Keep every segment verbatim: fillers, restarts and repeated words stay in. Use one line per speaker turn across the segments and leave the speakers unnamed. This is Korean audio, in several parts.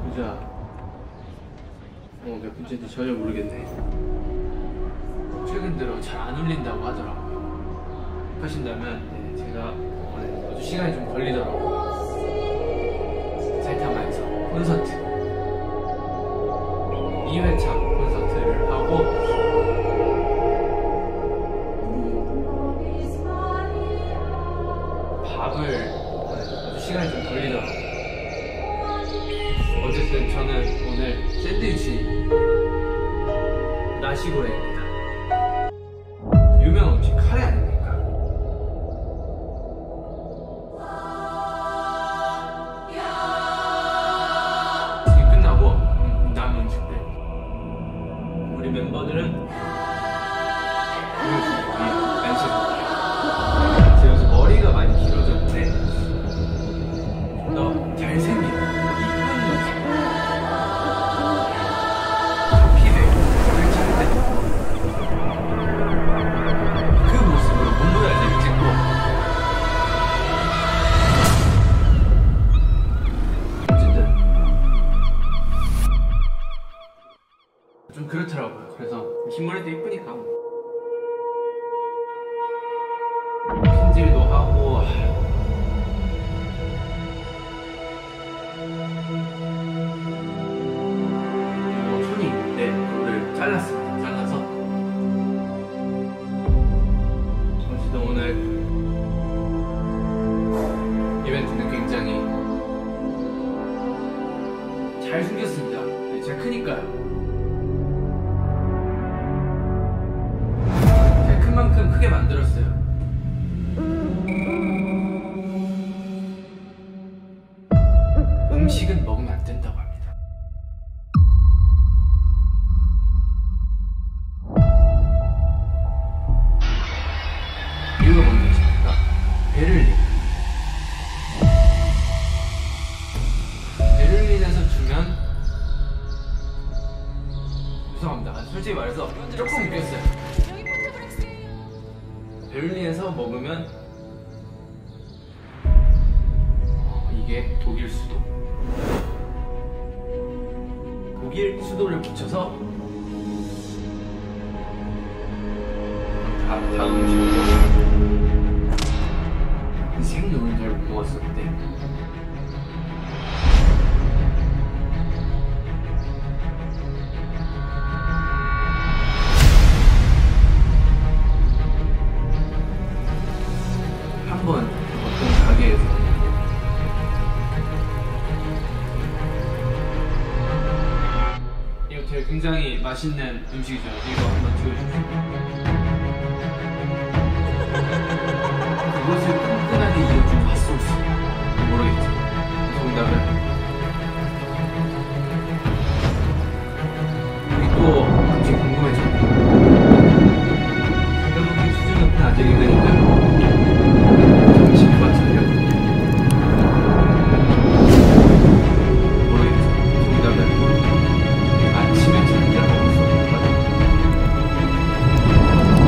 보자. 어, 몇 번째인지 전혀 모르겠네. 최근 들어 잘 안 울린다고 하더라고요. 하신다면 네, 제가 어, 아주 시간이 좀 걸리더라고요. 사이타마에서 콘서트 이 회차 콘서트를 하고 밥을 아주 시간이 좀 걸리더라고요. 어쨌든 저는 오늘 샌드위치 나시고랭입니다. 유명한 음식 카레 아닙니까? 이게 끝나고 음, 남은 음식들 우리 멤버들은 보여주기 위해 멘트를 제가 요새 머리가 많이 길어졌는데 좀 더 잘생긴 좀 그렇더라고요. 그래서 흰머리도 이쁘니까 핀질도 하고 어, 손이 있는데 그거를 잘랐습니다. 잘라서 어쨌든 오늘 이벤트는 굉장히 잘 숨겼습니다. 네, 제가 크니까요. 만큼 크게 만들었어요. 음식은 먹으면 안 된다고 합니다. 이유가 뭔지 아십니까? 베를린. 베를린에서 주면 죄송합니다. 솔직히 말해서 조금 웃겼어요. 베를린에서 먹으면 어, 이게 독일 수도 독일 수도를 붙여서 다, 다음 음식으로 생눈을 잘 못 먹었었는데 한번 어떤 가게에서 이거 되게 굉장히 맛있는 음식이죠. 이거 한번 찍어주세요. 그것을 끈끈하게 이어준 핫소스 모르겠죠. 정답은 또 갑자기 궁금해졌네요. 생각보다 수준 높은 아재개그니까요. 점심 맞춰요. 모르겠죠. 정답은 아침에 절대 먹을 수 없는 것 같아요.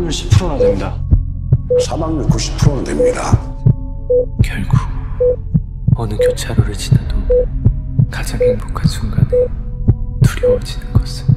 사망률 십 퍼센트나 됩니다.
사망률 구십 퍼센트는 됩니다.
결국 어느 교차로를 지나도 가장 행복한 순간에 두려워지는 것은